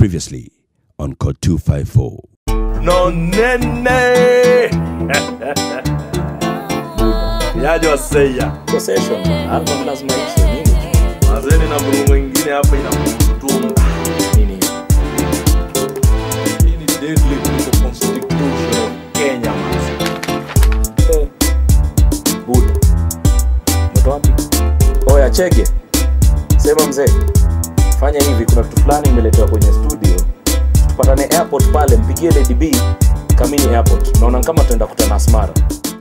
Previously on Code 254. No nene. Yajo aseya. Possession man. Album lazima ishe nini? Mazeni na mbumu mwingine hapa inakutunga. Nini? Hii ni deadly to the constitution of Kenya man. Good. Mto wapi? Oya chege. Sema mzee. Fanya hivi, kuna kitu fulani nimeletewa kwenye studio. Tupatane airport pale, mpigie Lady B Kamini airport. Naona kama tunaenda kutana Asmara.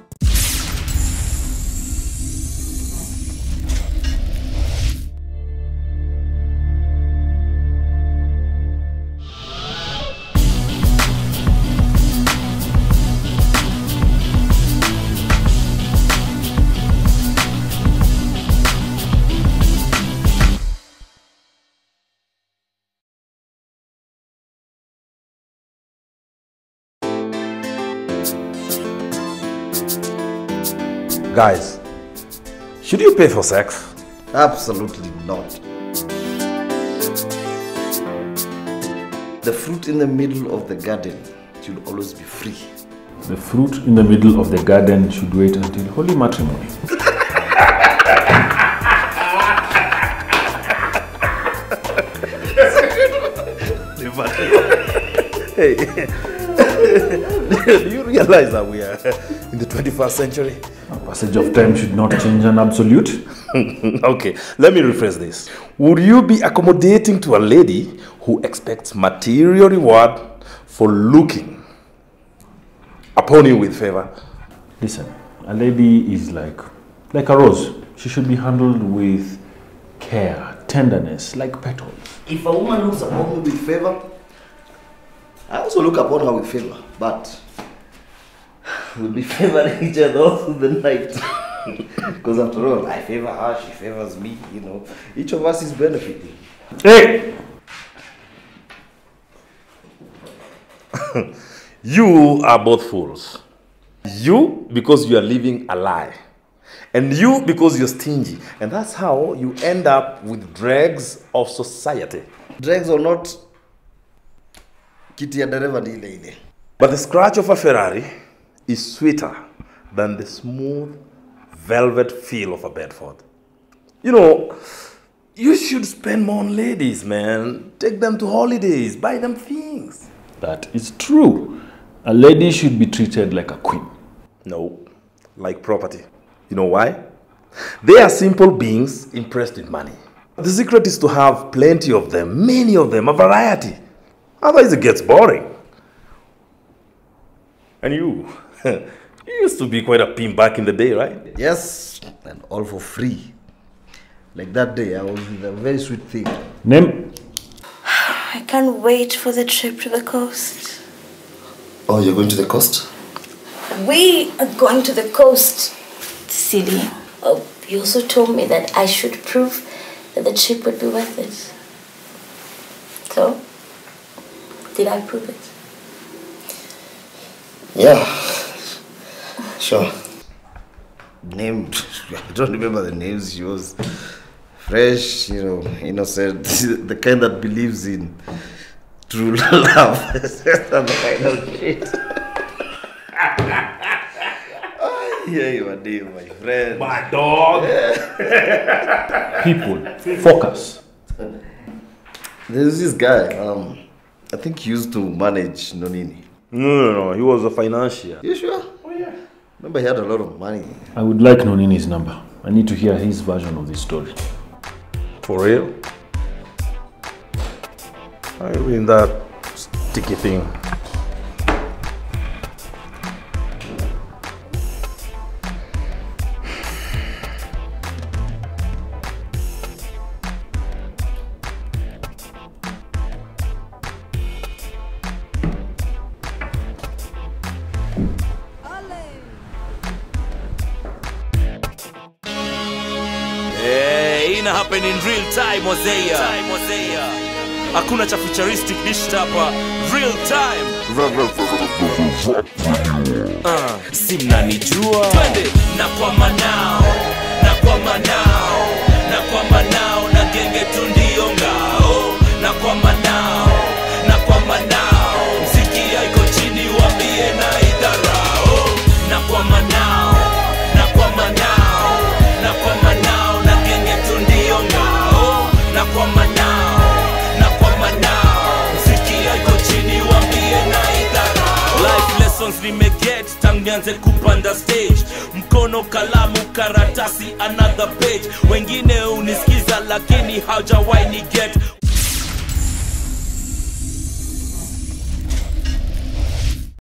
Guys, should you pay for sex? Absolutely not. The fruit in the middle of the garden should always be free. The fruit in the middle of the garden should wait until holy matrimony. Hey, do you realize that we are in the 21st century? A passage of time should not change an absolute. Okay, let me rephrase this. Would you be accommodating to a lady who expects material reward for looking upon you with favor? Listen, a lady is like a rose. She should be handled with care, tenderness, like petals. If a woman looks upon me with favor, I also look upon her with favor, but we'll be favoring each other all through the night. Because after all, I favor her, she favors me, you know. Each of us is benefiting. Hey! You are both fools. You because you are living a lie. And you because you're stingy. And that's how you end up with dregs of society. Dregs or not, kiti ya dereva ni ile ile. But the scratch of a Ferrari is sweeter than the smooth velvet feel of a Bedford. You know, you should spend more on ladies, man. Take them to holidays, buy them things. That is true. A lady should be treated like a queen. No, like property. You know why? They are simple beings impressed with money. The secret is to have plenty of them, many of them, a variety. Otherwise it gets boring. And you, you used to be quite a pimp back in the day, right? Yes, and all for free. Like that day, I was with a very sweet thing. Name? I can't wait for the trip to the coast. Oh, you're going to the coast? We are going to the coast. Silly. Oh, you also told me that I should prove that the trip would be worth it. So, did I prove it? Yeah, sure. Named, I don't remember the names. She was fresh, you know, innocent, the kind that believes in true love. That's the kind of shit. Yeah, you are dear, my friend. My dog! Yeah. People, focus. There's this guy, I think he used to manage Nonini. No, he was a financier. You sure? Oh, yeah. Remember he had a lot of money. I would like Nonini's number. I need to hear his version of this story. For real? I mean that sticky thing. Ina happen in real time, Mosea. Hakuna cha futuristic dish hapa. Real time. Si mnanijua. Twende na kwa manao, na kwa manao, na kwa manao, na genge tu ndio ngao. Na kwa manao, nimeget tangu nianze kupanda stage. Mkono kalamu karatasi another page. Wengine unisikiza lakini hawajawahi ni get.